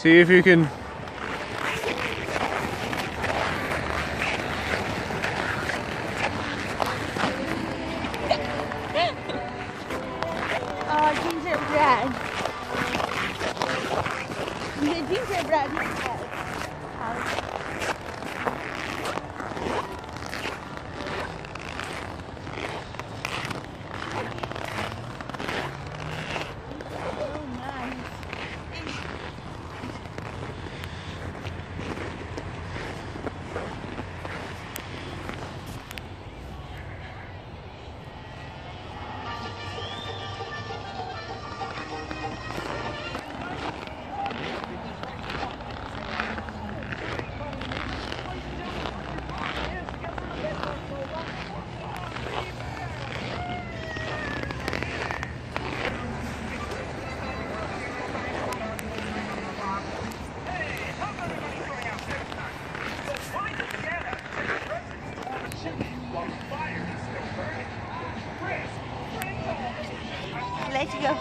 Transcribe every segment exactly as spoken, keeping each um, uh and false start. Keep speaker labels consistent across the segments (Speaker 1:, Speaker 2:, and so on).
Speaker 1: See if you can.
Speaker 2: Oh, gingerbread. The gingerbread is dead. Let's go.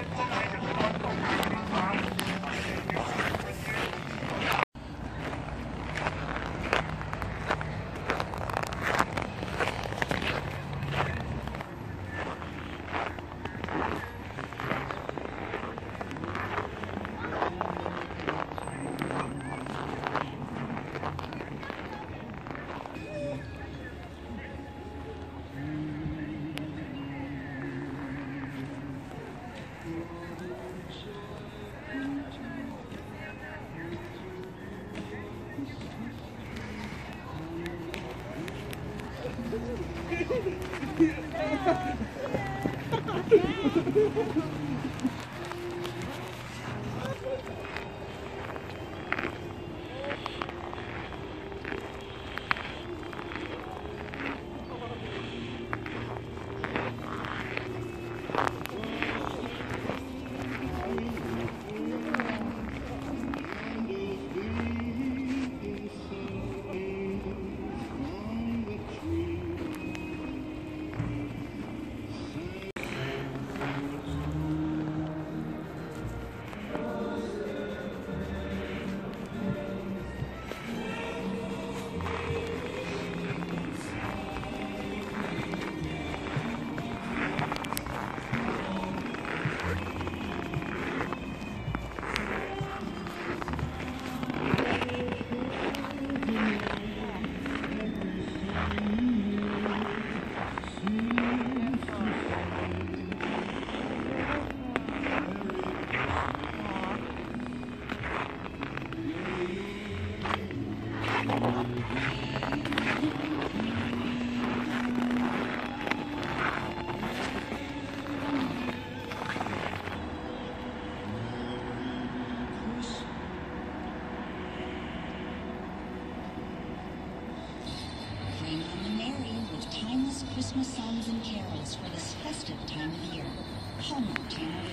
Speaker 3: Christmas songs and carols for this festive time of year. Hallmark Channel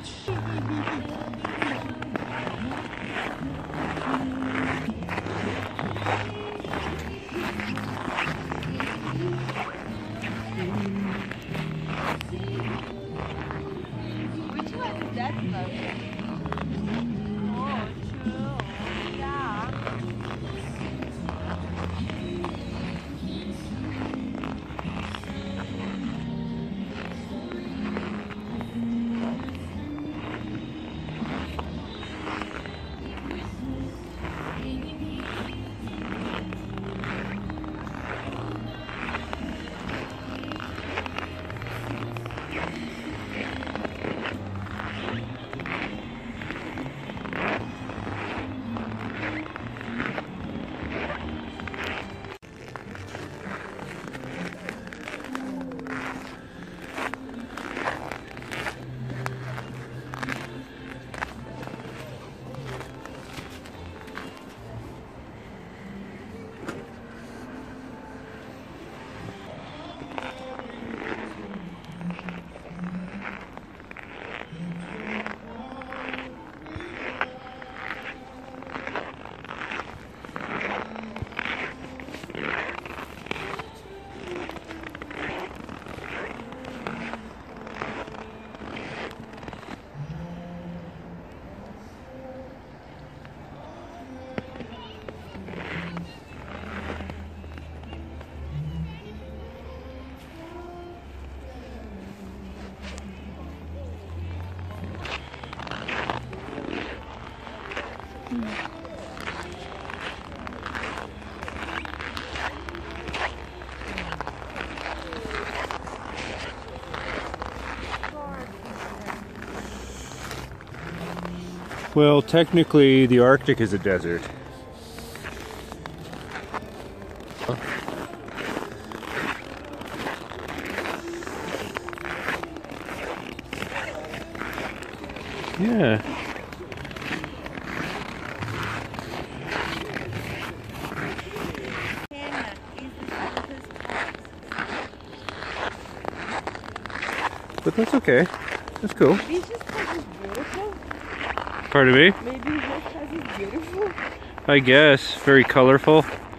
Speaker 3: Radio.
Speaker 2: Which one is that love? Oh, true. Yeah.
Speaker 1: Well, technically, the Arctic is a desert. Yeah.
Speaker 2: Hannah is the toughest
Speaker 1: But that's okay. That's cool.
Speaker 2: Maybe it's just because it's beautiful.
Speaker 1: Pardon me?
Speaker 2: Maybe it's just because it's beautiful.
Speaker 1: I guess. Very colorful.